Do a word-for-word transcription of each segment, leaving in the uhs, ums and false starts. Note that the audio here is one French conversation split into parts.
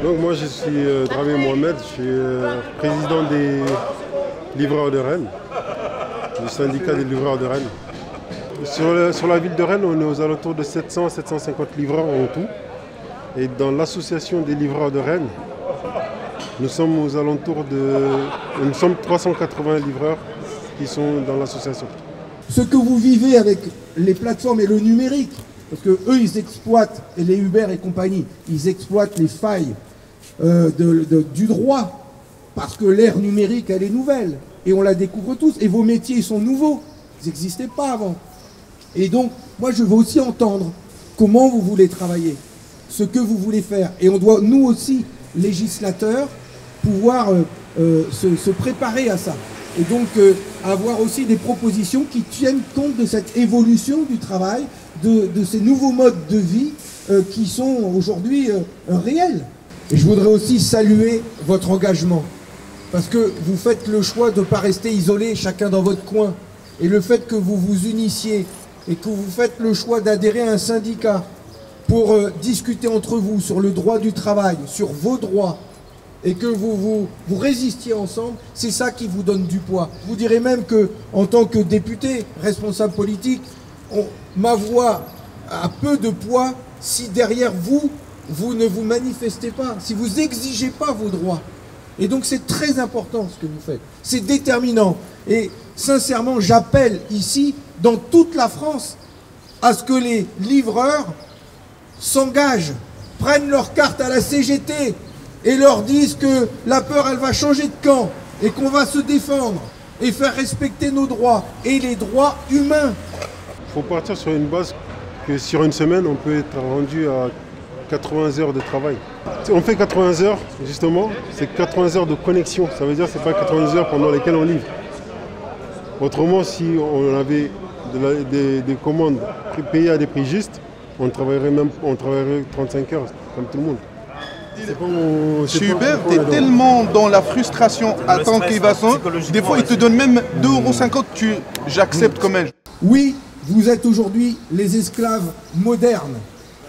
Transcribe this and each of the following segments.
Donc moi je suis euh, Dramé Mohamed, je suis euh, président des livreurs de Rennes, du syndicat des livreurs de Rennes. Sur, le, sur la ville de Rennes, on est aux alentours de sept cents à sept cent cinquante livreurs en tout. Et dans l'association des livreurs de Rennes, nous sommes aux alentours de... Nous sommes trois cent quatre-vingts livreurs qui sont dans l'association. Ce que vous vivez avec les plateformes et le numérique, parce que eux ils exploitent, et les Uber et compagnie, ils exploitent les failles euh, de, de, du droit, parce que l'ère numérique elle est nouvelle, et on la découvre tous, et vos métiers sont nouveaux, ils n'existaient pas avant. Et donc, moi je veux aussi entendre comment vous voulez travailler, ce que vous voulez faire, et on doit, nous aussi, législateurs, pouvoir euh, euh, se, se préparer à ça. Et donc euh, avoir aussi des propositions qui tiennent compte de cette évolution du travail, de, de ces nouveaux modes de vie euh, qui sont aujourd'hui euh, réels. Et je voudrais aussi saluer votre engagement, parce que vous faites le choix de ne pas rester isolés, chacun dans votre coin. Et le fait que vous vous unissiez et que vous faites le choix d'adhérer à un syndicat pour euh, discuter entre vous sur le droit du travail, sur vos droits, et que vous, vous, vous résistiez ensemble, c'est ça qui vous donne du poids. Je vous dirais même que, en tant que député, responsable politique, on, ma voix a peu de poids si derrière vous, vous ne vous manifestez pas, si vous n'exigez pas vos droits. Et donc c'est très important ce que vous faites, c'est déterminant. Et sincèrement, j'appelle ici, dans toute la France, à ce que les livreurs s'engagent, prennent leur carte à la C G T, et leur disent que la peur, elle va changer de camp et qu'on va se défendre et faire respecter nos droits et les droits humains. Il faut partir sur une base que sur une semaine, on peut être rendu à quatre-vingts heures de travail. On fait quatre-vingts heures, justement, c'est quatre-vingts heures de connexion. Ça veut dire que ce n'est pas quatre-vingts heures pendant lesquelles on livre. Autrement, si on avait de la, des, des commandes payées à des prix justes, on travaillerait même on travaillerait trente-cinq heures, comme tout le monde. Chez Uber, tu es tellement dans la frustration à tant qu'il va sans. Des fois, ils te donnent même deux euros cinquante, tu j'accepte quand même. Oui, vous êtes aujourd'hui les esclaves modernes.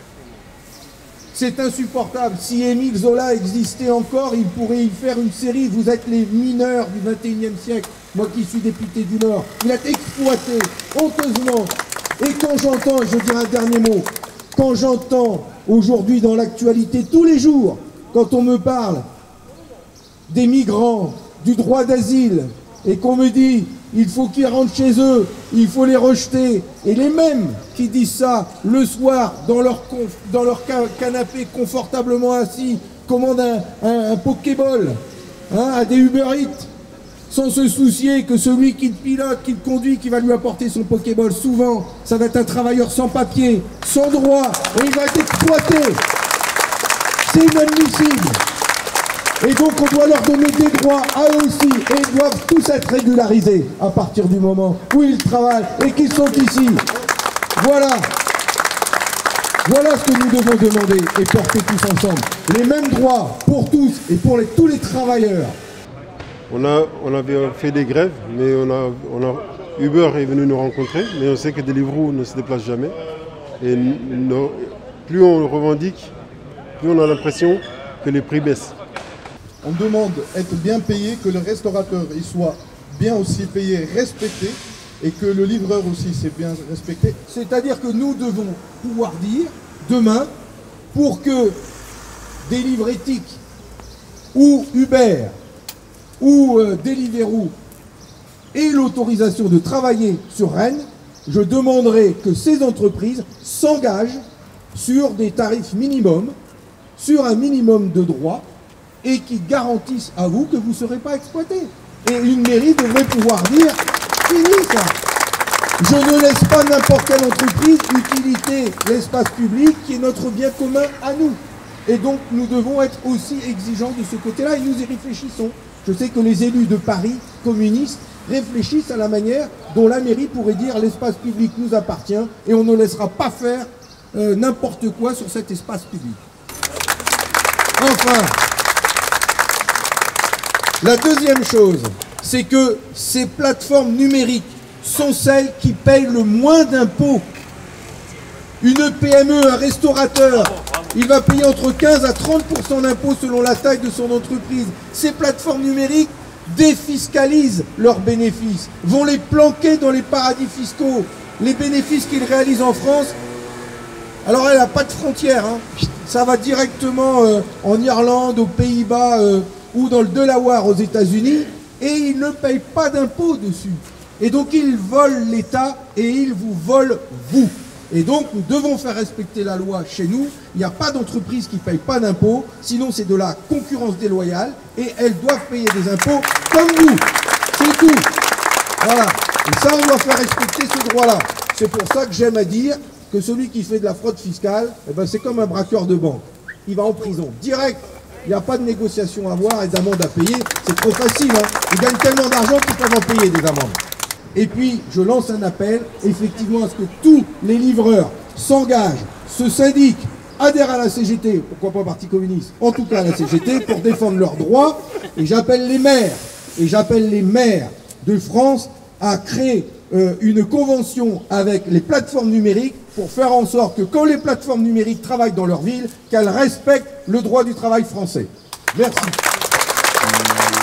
C'est insupportable. Si Émile Zola existait encore, il pourrait y faire une série. Vous êtes les mineurs du vingt et unième siècle. Moi qui suis député du Nord, vous êtes exploités honteusement. Et quand j'entends, je dirais un dernier mot, quand j'entends aujourd'hui dans l'actualité tous les jours, quand on me parle des migrants, du droit d'asile, et qu'on me dit il faut qu'ils rentrent chez eux, il faut les rejeter, et les mêmes qui disent ça le soir dans leur, dans leur canapé confortablement assis, commandent un, un, un Pokéball hein, à des Uber Eats, sans se soucier que celui qui le pilote, qui le conduit, qui va lui apporter son Pokéball, souvent, ça va être un travailleur sans papier, sans droit, et il va être exploité. C'est inadmissible. Et donc on doit leur donner des droits à eux aussi, et ils doivent tous être régularisés à partir du moment où ils travaillent et qu'ils sont ici. Voilà. Voilà ce que nous devons demander et porter tous ensemble. Les mêmes droits pour tous et pour les, tous les travailleurs. On, a, on avait fait des grèves, mais on a, on a, Uber est venu nous rencontrer, mais on sait que Deliveroo ne se déplace jamais. Et nous, plus on revendique, plus on a l'impression que les prix baissent. On demande être bien payé, que le restaurateur il soit bien aussi payé, respecté, et que le livreur aussi c'est bien respecté. C'est-à-dire que nous devons pouvoir dire, demain, pour que des livres éthiques ou Uber ou euh, Deliveroo aient l'autorisation de travailler sur Rennes, je demanderai que ces entreprises s'engagent sur des tarifs minimums, sur un minimum de droits, et qui garantissent à vous que vous ne serez pas exploité. Et une mairie devrait pouvoir dire, fini ça. Je ne laisse pas n'importe quelle entreprise utiliter l'espace public qui est notre bien commun à nous. Et donc nous devons être aussi exigeants de ce côté-là et nous y réfléchissons. Je sais que les élus de Paris, communistes, réfléchissent à la manière dont la mairie pourrait dire l'espace public nous appartient et on ne laissera pas faire euh, n'importe quoi sur cet espace public. Enfin, la deuxième chose, c'est que ces plateformes numériques sont celles qui payent le moins d'impôts. Une P M E, un restaurateur, Il va payer entre quinze à trente pour cent d'impôts selon la taille de son entreprise. Ces plateformes numériques défiscalisent leurs bénéfices, vont les planquer dans les paradis fiscaux. Les bénéfices qu'ils réalisent en France, alors elle n'a pas de frontières, hein. Ça va directement euh, en Irlande, aux Pays-Bas euh, ou dans le Delaware aux États-Unis, et ils ne payent pas d'impôts dessus. Et donc ils volent l'État et ils vous volent vous. Et donc nous devons faire respecter la loi chez nous. Il n'y a pas d'entreprise qui ne paye pas d'impôts, sinon c'est de la concurrence déloyale et elles doivent payer des impôts comme nous. C'est tout. Voilà. Et ça, on doit faire respecter ce droit-là. C'est pour ça que j'aime à dire que celui qui fait de la fraude fiscale, eh ben, c'est comme un braqueur de banque. Il va en prison, direct. Il n'y a pas de négociation à avoir et d'amende à payer. C'est trop facile. Hein. Ils gagnent tellement d'argent qu'ils peuvent en payer des amendes. Et puis, je lance un appel, effectivement, à ce que tous les livreurs s'engagent, se syndiquent, adhèrent à la C G T, pourquoi pas Parti communiste, en tout cas à la C G T, pour défendre leurs droits. Et j'appelle les maires, et j'appelle les maires de France à créer euh, une convention avec les plateformes numériques pour faire en sorte que quand les plateformes numériques travaillent dans leur ville, qu'elles respectent le droit du travail français. Merci.